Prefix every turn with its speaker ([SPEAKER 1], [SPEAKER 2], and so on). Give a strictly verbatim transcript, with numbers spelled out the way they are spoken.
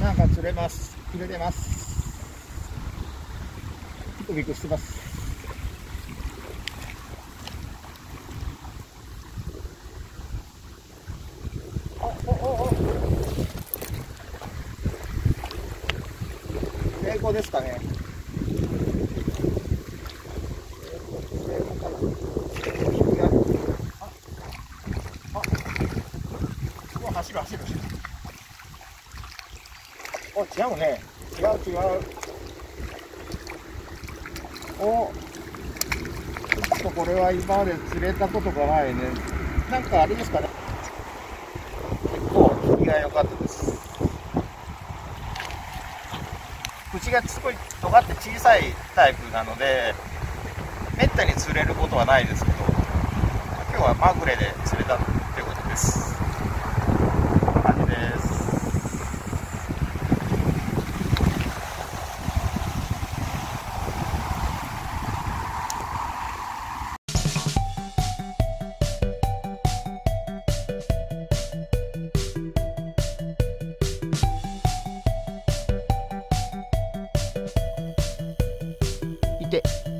[SPEAKER 1] なんか釣れます。釣れてます。ピクピクしてます。おおおお。成功ですかね。走る走る。お、違うね。違う違う。お、ちょっとこれは今まで釣れたことがないね。なんかあれですかね。結構引きが良かったです。口がすごい尖って小さいタイプなので、めったに釣れることはないですけど、今日はまぐれで釣れたということです。感じです。いて。